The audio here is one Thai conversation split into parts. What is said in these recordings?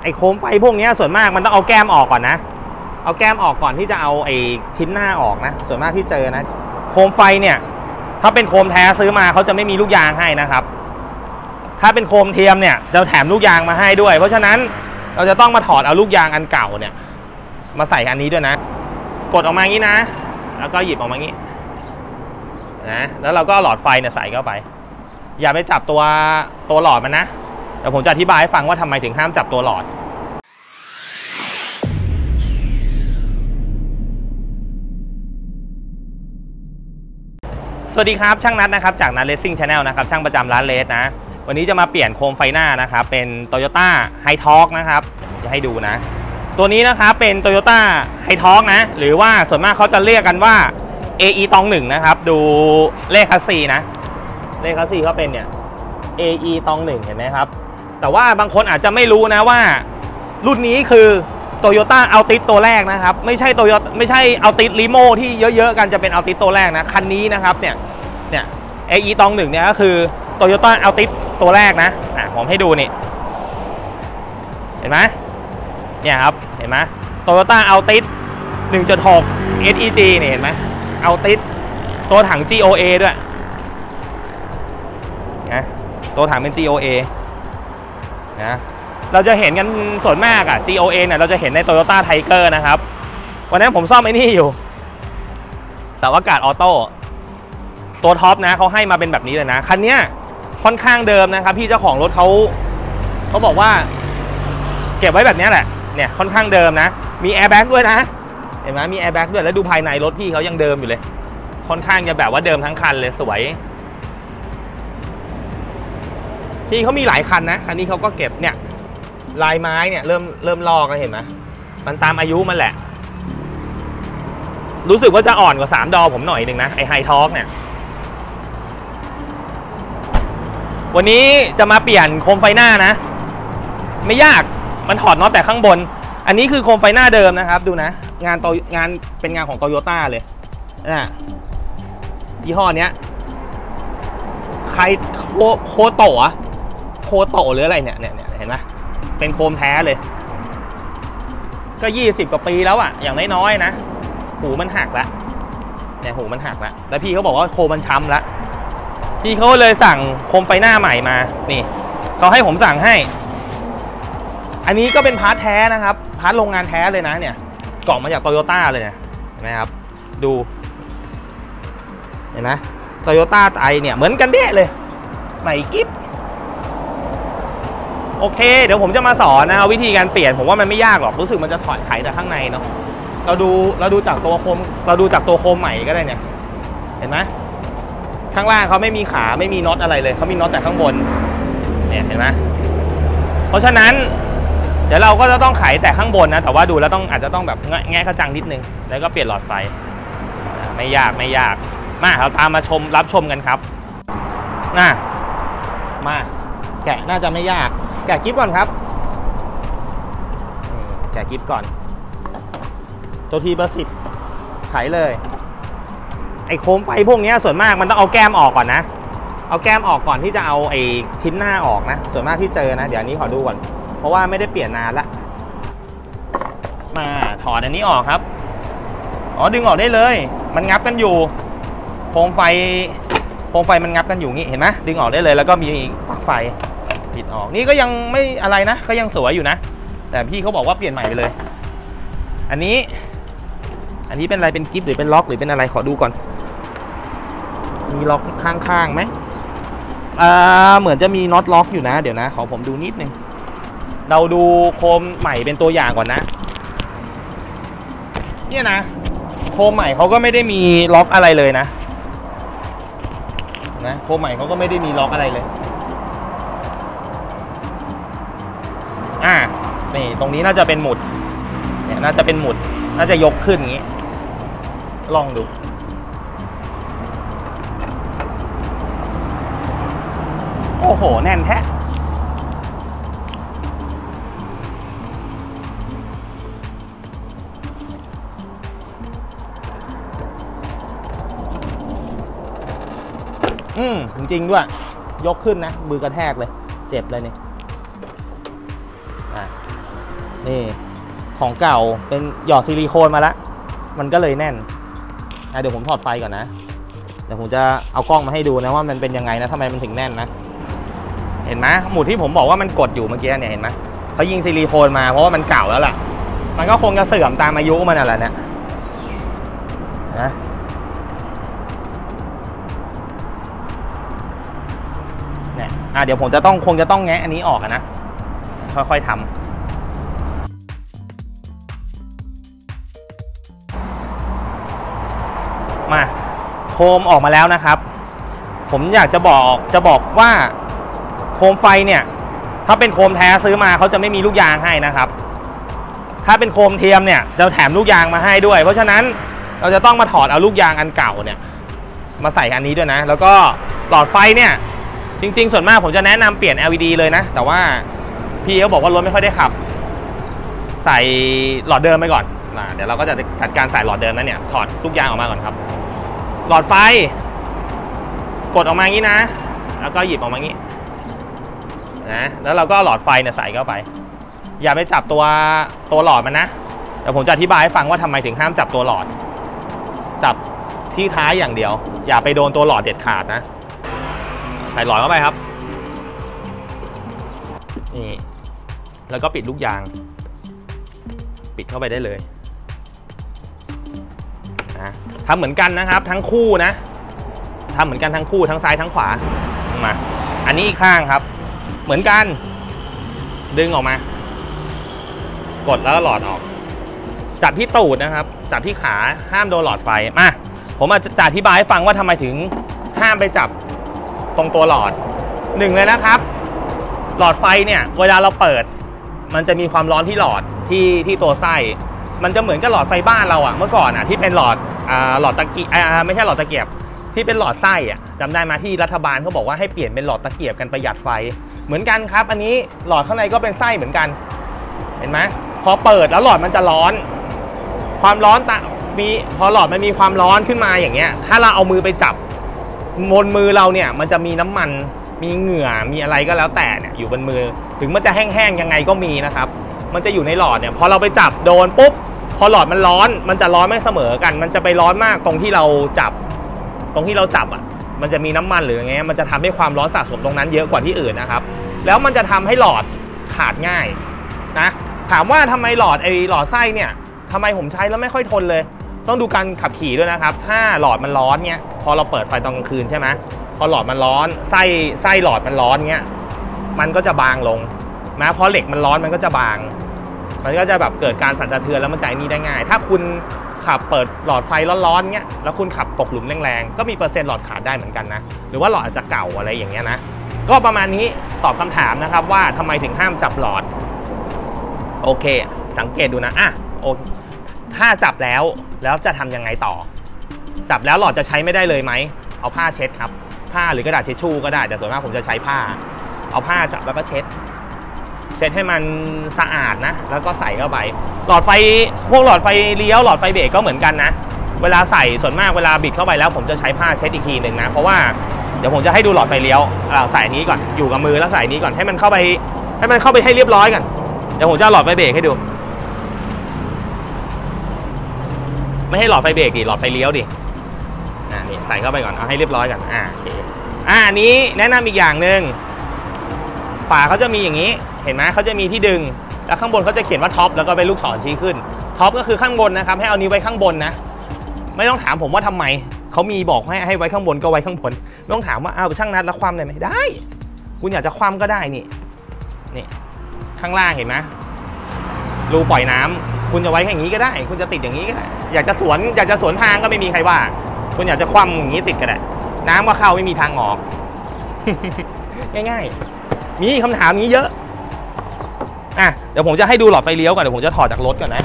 ไอ้โคมไฟพวกนี้ส่วนมากมันต้องเอาแก้มออกก่อนนะเอาแก้มออกก่อนที่จะเอาไอ้ชิ้นหน้าออกนะส่วนมากที่เจอนะโคมไฟเนี่ยถ้าเป็นโคมแท้ซื้อมาเขาจะไม่มีลูกยางให้นะครับถ้าเป็นโคมเทียมเนี่ยจะแถมลูกยางมาให้ด้วยเพราะฉะนั้นเราจะต้องมาถอดเอาลูกยางอันเก่าเนี่ยมาใส่อันนี้ด้วยนะกดออกมาอย่างนี้นะแล้วก็หยิบออกมาอย่างนี้นะแล้วเราก็หลอดไฟเนี่ยใส่เข้าไปอย่าไปจับตัวหลอดมันนะเดี๋ยวผมจะอธิบายให้ฟังว่าทำไมถึงห้ามจับตัวหลอดสวัสดีครับช่างนัทนะครับจากนัทเลสซิ่งชาแนลนะครับช่างประจำร้านเลสนะวันนี้จะมาเปลี่ยนโคมไฟหน้านะครับเป็น Toyota Hilux นะครับจะให้ดูนะตัวนี้นะครับเป็น Toyota Hilux นะหรือว่าส่วนมากเขาจะเรียกกันว่า AE ตอง1นะครับดูเลขคัสซีนะเลขคัสซีเขาเป็นเนี่ย AE ตอง1เห็นไหมครับแต่ว่าบางคนอาจจะไม่รู้นะว่ารุ่นนี้คือ Toyota Altis ตัวแรกนะครับไม่ใช่ Altis Limo ที่เยอะๆกันจะเป็น Altis ตัวแรกนะคันนี้นะครับเนี่ย AE ตอง1เนี่ยก็คือ Toyota Altis ตัวแรกนะผมให้ดูนี่เห็นไหมเนี่ยครับเห็นไหม Toyota Altis 1.6 SEG เนี่ยเห็นไหม Altis ตัวถัง GOA ด้วยนะตัวถังเป็น GOA นะเราจะเห็นกันส่วนมากอะ GOA เนี่ยเราจะเห็นใน Toyota Tiger นะครับวันนั้นผมซ่อมไอ้นี่อยู่เสาอากาศออโต้ตัวท็อปนะเขาให้มาเป็นแบบนี้เลยนะคันนี้ค่อนข้างเดิมนะครับพี่เจ้าของรถเขาบอกว่าเก็บไว้แบบนี้แหละเนี่ยค่อนข้างเดิมนะมีแอร์แบ็กด้วยนะเห็นไหมมีแอร์แบ็กด้วยแล้วดูภายในรถพี่เขายังเดิมอยู่เลยค่อนข้างจะแบบว่าเดิมทั้งคันเลยสวยพี่เขามีหลายคันนะคันนี้เขาก็เก็บเนี่ยลายไม้เนี่ยเริ่มลอกแล้วเห็นไหมมันตามอายุมันแหละรู้สึกว่าจะอ่อนกว่า3 ดอผมหน่อยหนึ่งนะไอไฮท็อกเนี่ยวันนี้จะมาเปลี่ยนโคมไฟหน้านะไม่ยากมันถอดน็อตแต่ข้างบนอันนี้คือโคมไฟหน้าเดิมนะครับดูนะงานเป็นงานของโตโยต้าเลยนะยี่ห้อเนี้ยใครโคโตะหรืออะไรเนี่ยเห็นไหมเป็นโคมแท้เลยก็20 กว่าปีแล้วอะอย่างน้อยๆนะหูมันหักแล้วเนี่ยหูมันหักแล้วพี่เขาบอกว่าโคมมันช้ำแล้วพี่เขาเลยสั่งโคมไฟหน้าใหม่มานี่เขาให้ผมสั่งให้อันนี้ก็เป็นพาร์ทแท้นะครับพาร์ทโรงงานแท้เลยนะเนี่ยกล่องมาจากโตโยต้าเลยเนี่ยเห็นไหมครับดูเห็นไหมโตโยต้าไอเนี่ยเหมือนกันเด๊ะเลยใหม่กิ๊บโอเคเดี๋ยวผมจะมาสอนนะวิธีการเปลี่ยนผมว่ามันไม่ยากหรอกรู้สึกมันจะถอดไขแต่ข้างในเนาะเราดูจากตัวโคมใหม่ก็ได้เนี่ยเห็นไหมข้างล่างเขาไม่มีขาไม่มีน็อตอะไรเลยเขามีน็อตแต่ข้างบนเนี่ยเห็นไหมเพราะฉะนั้นเดี๋ยวเราก็จะต้องไขแต่ข้างบนนะแต่ว่าดูแล้วอาจจะต้องแบบแงะกระจังนิดนึงแล้วก็เปลี่ยนหลอดไฟไม่ยากมาเราตามมารับชมกันครับมาแกะน่าจะไม่ยากแกะกิ๊บก่อนครับแกะกิ๊บก่อนตัวทีเบอร์10ไขเลยไอ้โคมไฟพวกนี้ส่วนมากมันต้องเอาแก้มออกก่อนนะเอาแก้มออกก่อนที่จะเอาไอ้ชิ้นหน้าออกนะส่วนมากที่เจอนะเดี๋ยวนี้ขอดูก่อนเพราะว่าไม่ได้เปลี่ยนนานละมาถอดอันนี้ออกครับดึงออกได้เลยมันงับกันอยู่โคมไฟมันงับกันอยู่งี้เห็นไหมดึงออกได้เลยแล้วก็มีปลั๊กไฟปิดออกนี่ก็ยังไม่อะไรนะก็ยังสวยอยู่นะแต่พี่เขาบอกว่าเปลี่ยนใหม่ไปเลยอันนี้เป็นอะไรเป็นกิฟต์หรือเป็นล็อกหรือเป็นอะไรขอดูก่อนมีล็อกข้างๆไหมเหมือนจะมีน็อตล็อกอยู่นะเดี๋ยวนะขอผมดูนิดนึงเราดูโคมใหม่เป็นตัวอย่างก่อนนะเนี่ยนะโคมใหม่เขาก็ไม่ได้มีล็อกอะไรเลยนะโคมใหม่เขาก็ไม่ได้มีล็อกอะไรเลยนี่ตรงนี้น่าจะเป็นหมุดเนี่ยน่าจะเป็นหมุดน่าจะยกขึ้นอย่างนี้ลองดูโอ้โหแน่นแท้จริงๆด้วยยกขึ้นนะมือกระแทกเลยเจ็บเลยนี่นี่ของเก่าเป็นหยอดซิลิโคนมาแล้วมันก็เลยแน่นเดี๋ยวผมถอดไฟก่อนนะเดี๋ยวผมจะเอากล้องมาให้ดูนะว่ามันเป็นยังไงนะทำไมมันถึงแน่นนะเห็นไหมหมุดที่ผมบอกว่ามันกดอยู่เมื่อกี้เนี่ยเห็นไหมเขายิงซิลิโคนมาเพราะว่ามันเก่าแล้วล่ะมันก็คงจะเสื่อมตามอายุมันนั่นแหละเนี่ยนะเนี่ยเดี๋ยวผมจะคงจะต้องแงะอันนี้ออกนะค่อยๆทำมาโคมออกมาแล้วนะครับผมอยากจะบอกว่าโคมไฟเนี่ยถ้าเป็นโคมแท้ซื้อมาเขาจะไม่มีลูกยางให้นะครับถ้าเป็นโคมเทียมเนี่ยจะแถมลูกยางมาให้ด้วยเพราะฉะนั้นเราจะต้องมาถอดเอาลูกยางอันเก่าเนี่ยมาใส่อันนี้ด้วยนะแล้วก็หลอดไฟเนี่ยจริงๆส่วนมากผมจะแนะนำเปลี่ยน LED เลยนะแต่ว่าพี่เขาบอกว่ารถไม่ค่อยได้ขับใส่หลอดเดิมไปก่อนเดี๋ยวเราก็จะจัดการใส่หลอดเดิมนั้นเนี่ยถอดลูกยางออกมาก่อนครับหลอดไฟกดออกมาอย่างนี้นะแล้วก็หยิบออกมาอย่างนี้นะแล้วเราก็หลอดไฟเนี่ยใส่เข้าไปอย่าไปจับตัวหลอดมันนะเดี๋ยวผมจะอธิบายให้ฟังว่าทำไมถึงห้ามจับตัวหลอดจับที่ท้ายอย่างเดียวอย่าไปโดนตัวหลอดเด็ดขาดนะใส่หลอดเข้าไปครับนี่แล้วก็ปิดลูกยางปิดเข้าไปได้เลยนะทำเหมือนกันนะครับทั้งคู่นะทำเหมือนกันทั้งคู่ทั้งซ้ายทั้งขวามาอันนี้อีกข้างครับเหมือนกันดึงออกมากดแล้วก็หลอดออกจับที่ตูดนะครับจับที่ขาห้ามโดนหลอดไฟมาผมจะอธิบายให้ฟังว่าทำไมถึงห้ามไปจับตรงตัวหลอดหนึ่งเลยนะครับหลอดไฟเนี่ยเวลาเราเปิดมันจะมีความร้อนที่หลอดที่ตัวไส้มันจะเหมือนกับหลอดไฟบ้านเราเมื่อก่อนที่เป็นหลอดตะเกียบไม่ใช่หลอดตะเกียบที่เป็นหลอดไส้จำได้มาที่รัฐบาลเขาบอกว่าให้เปลี่ยนเป็นหลอดตะเกียบกันประหยัดไฟเหมือนกันครับอันนี้หลอดข้างในก็เป็นไส้เหมือนกันเห็นไหมพอเปิดแล้วหลอดมันจะร้อนความร้อนพอหลอดมันมีความร้อนขึ้นมาอย่างเงี้ยถ้าเราเอามือไปจับบนมือเราเนี่ยมันจะมีน้ำมันมีเหงื่อมีอะไรก็แล้วแต่เนี่ยอยู่บนมือถึงมันจะแห้งๆยังไงก็มีนะครับมันจะอยู่ในหลอดเนี่ยพอเราไปจับโดนปุ๊บพอหลอดมันร้อนมันจะร้อนไม่เสมอกันมันจะไปร้อนมากตรงที่เราจับมันจะมีน้ำมันหรือไงมันจะทำให้ความร้อนสะสมตรงนั้นเยอะกว่าที่อื่นนะครับแล้วมันจะทำให้หลอดขาดง่ายนะถามว่าทำไมหลอดไส้เนี่ยทำไมผมใช้แล้วไม่ค่อยทนเลยต้องดูการขับขี่ด้วยนะครับถ้าหลอดมันร้อนเนี่ยพอเราเปิดไฟตอนกลางคืนใช่ไหมพอหลอดมันร้อนไส้หลอดมันร้อนเงี้ยมันก็จะบางลงนะพอเหล็กมันร้อนมันก็จะบางมันก็จะแบบเกิดการสั่นสะเทือนแล้วมันจะนี่ได้ง่ายถ้าคุณขับเปิดหลอดไฟร้อนๆเงี้ยแล้วคุณขับตกหลุมแรงๆก็มีเปอร์เซ็นต์หลอดขาดได้เหมือนกันนะหรือว่าหลอดอาจจะเก่าอะไรอย่างเงี้ยนะก็ประมาณนี้ตอบคำถามนะครับว่าทำไมถึงห้ามจับหลอดโอเคสังเกตดูนะถ้าจับแล้วจะทำยังไงต่อจับแล้วหลอดจะใช้ไม่ได้เลยไหมเอาผ้าเช็ดครับผ้าหรือกระดาษเช็ดชู่ก็ได้แต่ส่วนมากผมจะใช้ผ้าเอาผ้าจับแล้วก็เช็ดให้มันสะอาดนะแล้วก็ใส่เข้าไปหลอดไฟพวกหลอดไฟเลี้ยวหลอดไฟเบรกก็เหมือนกันนะเวลาใส่ส่วนมากเวลาบิดเข้าไปแล้วผมจะใช้ผ้าเช็ดอีกทีหนึ่งนะเพราะว่าเดี๋ยวผมจะให้ดูหลอดไฟเลี้ยวใส่นี้ก่อนอยู่กับมือแล้วใส่นี้ก่อนให้มันเข้าไปให้เรียบร้อยกันเดี๋ยวผมจะหลอดไฟเบรกให้ดูไม่ให้หลอดไฟเบรกดิหลอดไฟเลี้ยวดินี่ใส่เข้าไปก่อนเอาให้เรียบร้อยกันโอเคอันนี้แนะนำอีกอย่างหนึ่งฝาเขาจะมีอย่างนี้เห็นไหมเขาจะมีที่ดึงแล้วข้างบนเขาจะเขียนว่าท็อปแล้วก็เป็นลูกศรชี้ขึ้นท็อปก็คือข้างบนนะครับให้เอานิ้วไว้ข้างบนนะไม่ต้องถามผมว่าทำไมเขามีบอกให้ไว้ข้างบนก็ไว้ข้างบนไม่ต้องถามว่าช่างนัดแล้วคว่ำได้ไหมได้คุณอยากจะคว่ำก็ได้นี่ข้างล่างเห็นไหมรูปล่อยน้ำคุณจะไว้อย่างนี้ก็ได้คุณจะติดอย่างนี้ก็ได้อยากจะสวนทางก็ไม่มีใครว่าคุณอยากจะคว่ำอย่างนี้ติดก็ได้น้ำก็เข้าไม่มีทางออก ง่ายๆมีคำถามนี้เยอะเดี๋ยวผมจะให้ดูหลอดไฟเลี้ยวก่อนเดี๋ยวผมจะถอดจากรถก่อนนะ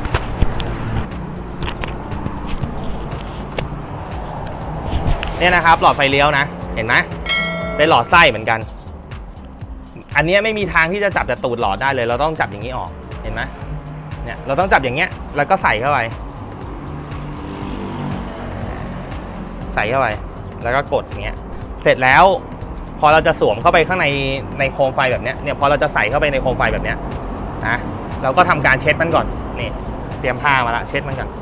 เนี่ยนะครับหลอดไฟเลี้ยวนะเห็นไหมเป็นหลอดไส้เหมือนกันอันนี้ไม่มีทางที่จะจับจากตูดหลอดได้เลยเราต้องจับอย่างนี้ออกเห็นไหมเนี่ยเราต้องจับอย่างเงี้ยแล้วก็ใส่เข้าไปแล้วก็กดอย่างเงี้ยเสร็จแล้วพอเราจะสวมเข้าไปข้างในโคมไฟแบบเนี้ยพอเราจะใส่เข้าไปในโคมไฟแบบเนี้ยนะเราก็ทำการเช็ดมันก่อนนี่เตรียมผ้ามาละเช็ดมันก่อน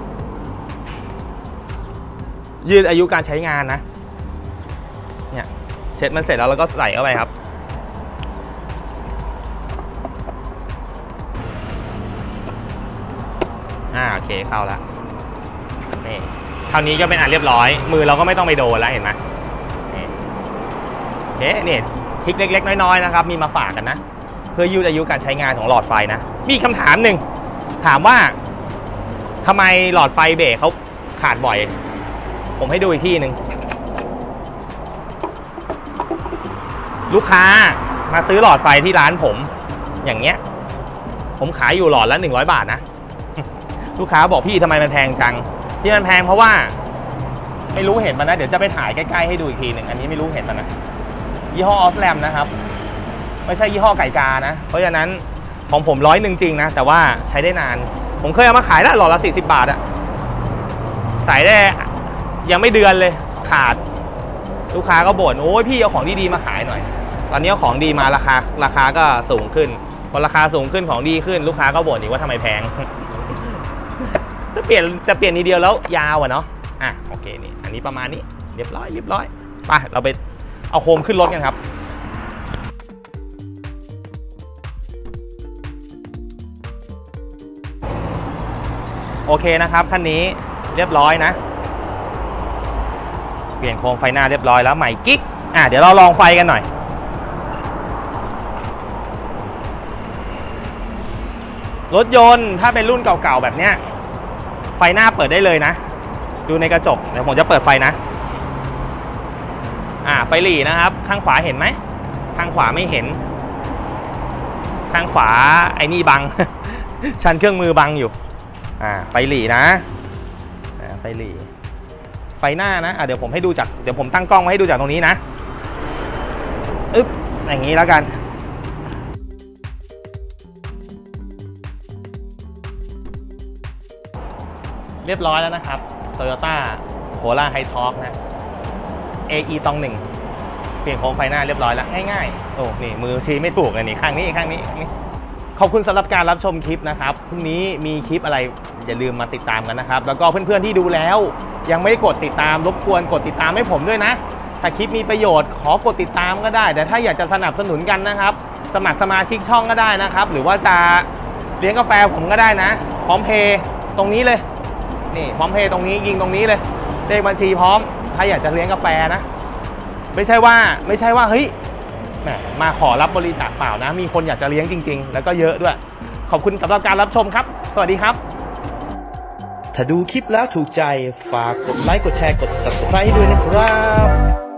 ยืดอายุการใช้งานนะเนี่ยเช็ดมันเสร็จแล้วเราก็ใส่เข้าไปครับโอเคเข้าแล้วนี่คราวนี้ก็เป็นอันเรียบร้อยมือเราก็ไม่ต้องไปโดนแล้วเห็นไหมนี่โอเคนี่ทริคเล็กๆน้อยๆนะครับมีมาฝากกันนะเพื่อยืดอายุการใช้งานของหลอดไฟนะมีคำถามหนึ่งถามว่าทำไมหลอดไฟเบรกเขาขาดบ่อยผมให้ดูอีกที่หนึ่งลูกค้ามาซื้อหลอดไฟที่ร้านผมอย่างเงี้ยผมขายอยู่หลอดละ100 บาทนะลูกค้าบอกพี่ทำไมมันแพงจังที่มันแพงเพราะว่าไม่รู้เห็นมันนะเดี๋ยวจะไปถ่ายใกล้ๆให้ดูอีกทีหนึ่งอันนี้ไม่รู้เห็นมันนะยี่ห้อออสแลมนะครับไม่ใช่ยี่ห้อไก่กานะเพราะฉะนั้นของผม100จริงนะแต่ว่าใช้ได้นานผมเคยเอามาขายแล้วหลอดละ40 บาทอะใส่ได้ยังไม่เดือนเลยขาดลูกค้าก็บ่นโอ้ยพี่เอาของดีๆมาขายหน่อยตอนนี้เอาของดีมาราคาก็สูงขึ้นพอราคาสูงขึ้นของดีขึ้นลูกค้าก็บ่นอีกว่าทำไมแพงจะเปลี่ยนทีเดียวแล้วยาวเนาะโอเคนี่อันนี้ประมาณนี้เรียบร้อยไปเราไปเอาโคมขึ้นรถกันครับโอเคนะครับคันนี้เรียบร้อยนะเปลี่ยนโคมไฟหน้าเรียบร้อยแล้วใหม่กิ๊กเดี๋ยวเราลองไฟกันหน่อยรถยนต์ถ้าเป็นรุ่นเก่าๆแบบเนี้ยไฟหน้าเปิดได้เลยนะดูในกระจกเดี๋ยวผมจะเปิดไฟนะไฟหลีนะครับข้างขวาเห็นไหมข้างขวาไม่เห็นข้างขวาไอ้นี่บัง ชันเครื่องมือบังอยู่ไฟหลีนะไฟหลีไฟหน้านะเดี๋ยวผมให้ดูจากเดี๋ยวผมตั้งกล้องไว้ให้ดูจากตรงนี้นะอย่างนี้แล้วกันเรียบร้อยแล้วนะครับ Toyota Corolla Hilux นะ AE ตอง1เปลี่ยนโคมไฟหน้าเรียบร้อยแล้วง่ายๆโอ้นี่มือชี้ไม่ถูกเลยนี่ข้างนี้ขอบคุณสำหรับการรับชมคลิปนะครับพรุ่งนี้มีคลิปอะไรอย่าลืมมาติดตามกันนะครับแล้วก็เพื่อนๆที่ดูแล้วยังไม่ได้กดติดตามรบกวนกดติดตามให้ผมด้วยนะถ้าคลิปมีประโยชน์ขอกดติดตามก็ได้แต่ถ้าอยากจะสนับสนุนกันนะครับสมัครสมาชิกช่องก็ได้นะครับหรือว่าจะเลี้ยงกาแฟผมก็ได้นะพร้อมเพย์ตรงนี้เลยนี่พร้อมเพย์ตรงนี้ยิงตรงนี้เลยเลขบัญชีพร้อมถ้าอยากจะเลี้ยงกาแฟนะไม่ใช่ว่าเฮ้ยแหมมาขอรับบริจาคเปล่านะมีคนอยากจะเลี้ยงจริงๆแล้วก็เยอะด้วยขอบคุณสำหรับการรับชมครับสวัสดีครับถ้าดูคลิปแล้วถูกใจฝากกดไลค์กดแชร์กด Subscribe ด้วยนะครับ